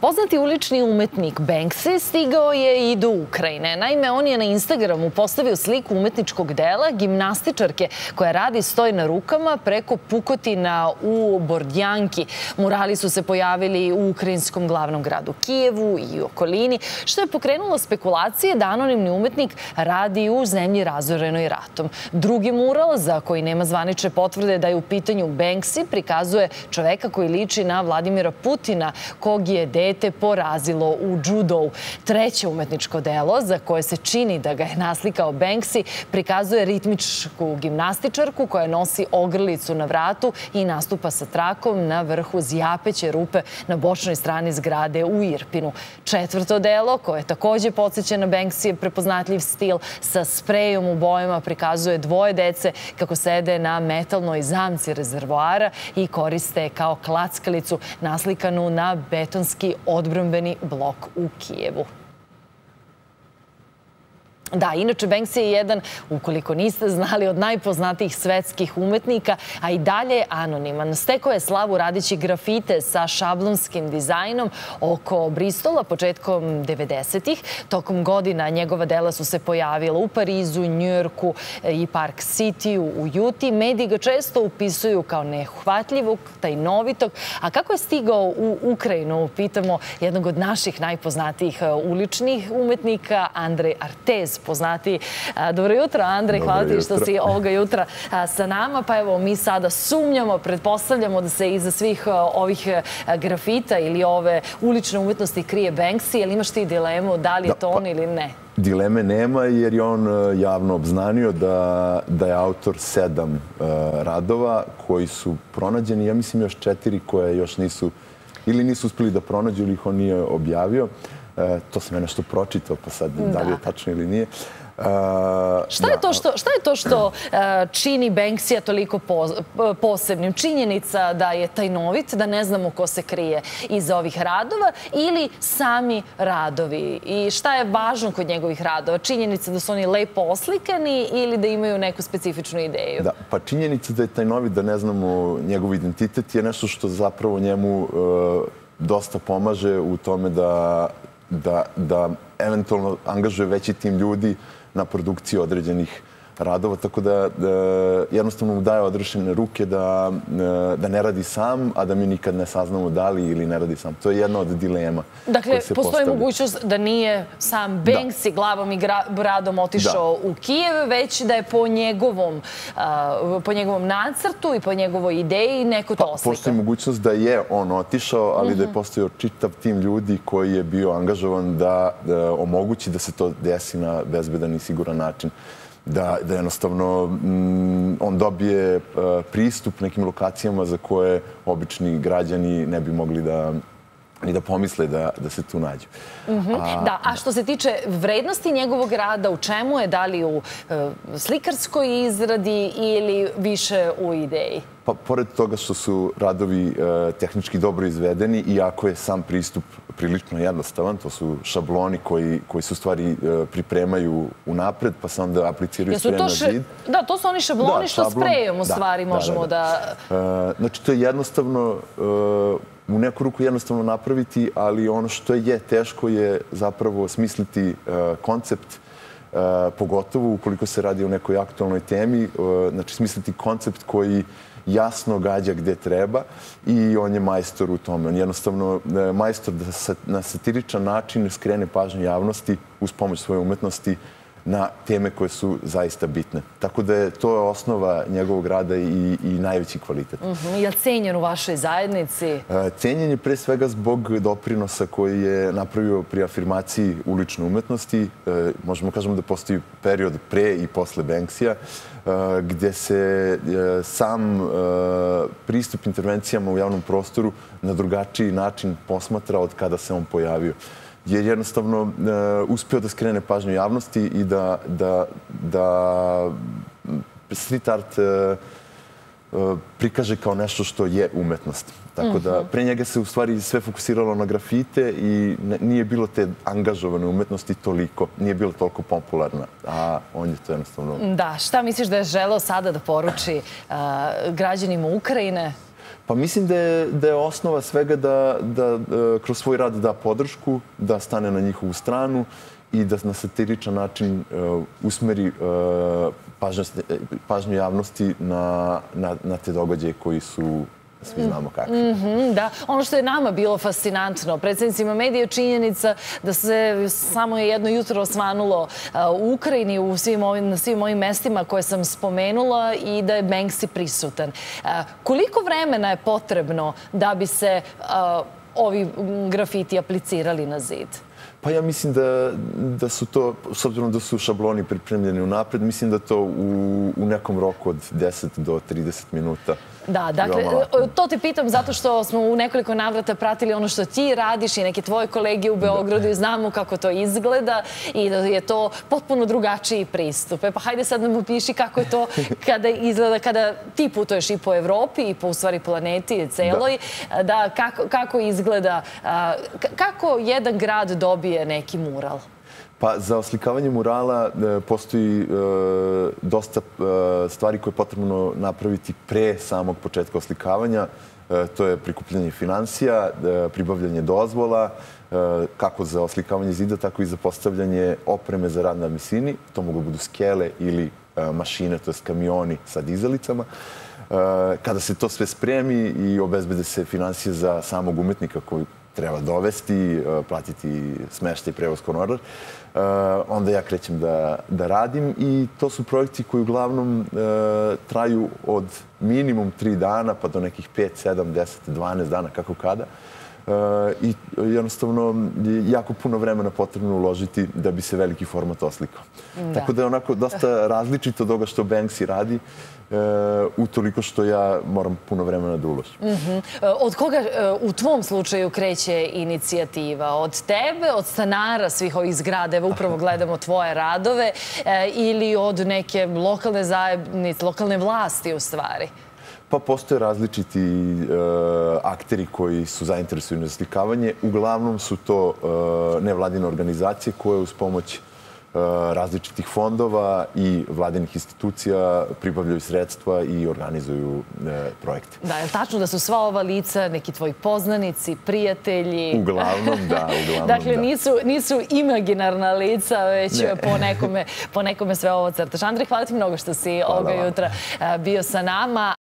Poznati ulični umetnik Banksy stigao je i do Ukrajine. Naime, on je na Instagramu postavio sliku umetničkog dela gimnastičarke koja radi stoji na rukama preko pukotina u Bordjanki. Murali su se pojavili u ukrajinskom glavnom gradu Kijevu i okolini, što je pokrenulo spekulacije da anonimni umetnik radi u zemlji razorenoj ratom. Drugi mural, za koji nema zvanične potvrde da je u pitanju Banksy, prikazuje čoveka koji liči na Vladimira Putina, kog je dete porazilo u džudou. Treće umetničko delo, za koje se čini da ga je naslikao Banksy, prikazuje ritmičku gimnastičarku koja nosi ogrlicu na vratu i nastupa sa trakom na vrhu zjapeće rupe na bočnoj strani zgrade u Irpinu. Četvrto delo, koje takođe podsjeća na Banksy, prepoznatljiv stil sa sprejom u bojama, prikazuje dvoje dece kako sede na metalnoj zamci rezervoara i koriste kao klackalicu naslikanu na betonski odbrambeni blok u Kijevu. Da, inače, Banksy je jedan, ukoliko niste znali, od najpoznatijih svetskih umetnika, a i dalje anoniman. Stekao je slavu radići grafite sa šablonskim dizajnom oko Bristola početkom 90-ih. Tokom godina njegova dela su se pojavila u Parizu, Njujorku i Park City u Juti. Mediji ga često upisuju kao nehvatljivog, tajnovitog. A kako je stigao u Ukrajinu, pitamo jednog od naših najpoznatijih uličnih umetnika, Andrej Artez, poznati. Dobro jutro, Andrej, hvala ti što si ovoga jutra sa nama. Pa evo, mi sada sumnjamo, pretpostavljamo da se iza svih ovih grafita ili ove ulične umetnosti krije Banksy. Jel imaš ti dilemu da li je to on ili ne? Dileme nema jer je on javno obznanio da je autor 7 radova koji su pronađeni, ja mislim još 4 koje još nisu ili nisu uspeli da pronađu ili ih on nije objavio. To sam ja nešto pročitao, pa sad da li je tačno ili nije. Šta je to što čini Banksya toliko posebnim? Činjenica da je tajnovit, da ne znamo ko se krije iza ovih radova ili sami radovi? I šta je važno kod njegovih radova? Činjenica da su oni lepo oslikani ili da imaju neku specifičnu ideju? Da, pa činjenica da je tajnovit, da ne znamo njegov identitet je nešto što zapravo njemu dosta pomaže u tome da eventualno angažuje veći tim ljudi na produkciji određenih radova, tako da jednostavno mu daje odrešene ruke da ne radi sam, a da mi nikad ne saznamo da li ili ne radi sam. To je jedna od dilema. Dakle, postoji mogućnost da nije sam Banksy glavom i bradom otišao u Kijev, već da je po njegovom nacrtu i po njegovoj ideji neko to oslikao. Postoji mogućnost da je on otišao, ali da je postojao čitav tim ljudi koji je bio angažovan da omogući da se to desi na bezbedan i siguran način. Da jednostavno on dobije pristup nekim lokacijama za koje obični građani ne bi mogli ni da pomisle da se tu nađu. Da, a što se tiče vrednosti njegovog rada, u čemu je? Da li u slikarskoj izradi ili više u ideji? Pa, pored toga što su radovi tehnički dobro izvedeni, iako je sam pristup prilično jednostavan, to su šabloni koji se u stvari pripremaju unapred, pa se onda apliciraju sprejem na zid. Da, to su oni šabloni što sprejom u stvari možemo da... Znači, to je jednostavno, u neku ruku jednostavno napraviti, ali ono što je teško je zapravo smisliti koncept, pogotovo ukoliko se radi o nekoj aktualnoj temi, znači smisliti koncept koji jasno gađa gde treba i on je majstor u tome. On je jednostavno majstor da na satiričan način skrene pažnju javnosti uz pomoć svoje umetnosti na teme koje su zaista bitne. Tako da je to osnova njegovog rada i najveći kvalitet. Je li cenjen u vašoj zajednici? Cenjen je pre svega zbog doprinosa koji je napravio pri afirmaciji ulične umetnosti. Možemo kažemo da postoji period pre i posle Banksya, gde se sam pristup intervencijama u javnom prostoru na drugačiji način posmatra od kada se on pojavio. Je jednostavno uspeo da skrene pažnju javnosti i da street art prikaže kao nešto što je umetnost. Tako da pre njega se u stvari sve fokusiralo na grafite i nije bilo te angažovane umetnosti toliko, nije bilo toliko popularna, a on je to jednostavno... Da, šta misliš da je želeo sada da poruči građanima Ukrajine? Pa mislim da je osnova svega da kroz svoj rad da podršku, da stane na njihovu stranu i da na satiričan način usmeri pažnju javnosti na te događaje koji su, svi znamo kakvi. Da, ono što je nama bilo fascinantno, predsjednicima medija je činjenica da se samo jedno jutro osvanulo u Ukrajini, na svim ovim mestima koje sam spomenula i da je Banksy prisutan. Koliko vremena je potrebno da bi se ovi grafiti aplicirali na zid? Pa ja mislim da su to, s obzirom da su šabloni pripremljeni unapred, mislim da to u nekom roku od 10 do 30 minuta. Da, dakle, to te pitam zato što smo u nekoliko navrata pratili ono što ti radiš i neke tvoje kolege u Beogradu i znamo kako to izgleda i da je to potpuno drugačiji pristup. Pa hajde sad nam opiši kako je to kada izgleda, kada ti putuješ i po Evropi i po, u stvari, planeti celoj, da kako izgleda, kako jedan grad dobije neki mural? Pa za oslikavanje murala postoji dosta stvari koje je potrebno napraviti pre samog početka oslikavanja. To je prikupljanje finansija, pribavljanje dozvola, kako za oslikavanje zida, tako i za postavljanje opreme za rad na visini. To mogu budu skele ili mašine, to je kamioni sa dizalicama. Kada se to sve spremi i obezbede se finansije za samog umetnika koji treba dovesti, platiti smeštaj, prevoz, honorar, onda ja krećem da radim i to su projekti koji uglavnom traju od minimum 3 dana pa do nekih 5, 7, 10, 12 dana, kako kada. I jednostavno jako puno vremena potrebno uložiti da bi se veliki format oslikao. Tako da je onako dosta različito od toga što Banksy radi, utoliko što ja moram puno vremena da uložim. Od koga u tvom slučaju kreće inicijativa? Od tebe, od stanara svih ovih zgrada, evo upravo gledamo tvoje radove, ili od neke lokalne zajednice, lokalne vlasti u stvari? Pa postoje različiti akteri koji su zainteresovani za slikavanje. Uglavnom su to nevladine organizacije koje uz pomoć različitih fondova i vladinih institucija pribavljaju sredstva i organizuju projekte. Da, je li tačno da su sva ova lica neki tvoji poznanici, prijatelji? Uglavnom, da. Dakle, nisu imaginarna lica, već po nekome sve ovo crtaš. Andrej, hvala ti mnogo što si ovoga jutra bio sa nama.